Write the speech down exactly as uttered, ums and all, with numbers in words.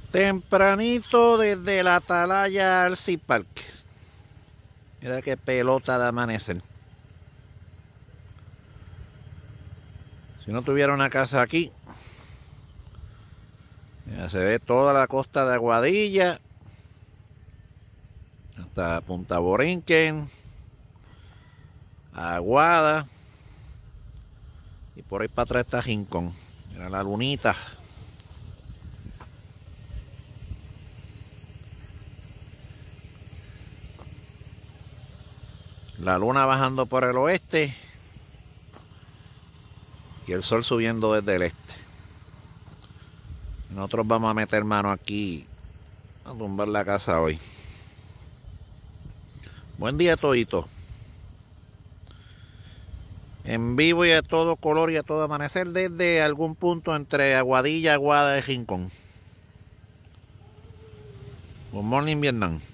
Tempranito desde la Atalaya al Sea Park. Mira qué pelota de amanecer. Si no tuviera una casa aquí, ya se ve toda la costa de Aguadilla hasta Punta Borinquen, Aguada, y por ahí para atrás está Rincón. Mira la lunita. La luna bajando por el oeste y el sol subiendo desde el este. Nosotros vamos a meter mano aquí a tumbar la casa hoy. Buen día todito. En vivo y a todo color y a todo amanecer desde algún punto entre Aguadilla, Aguada y Rincón. Good morning, Vietnam.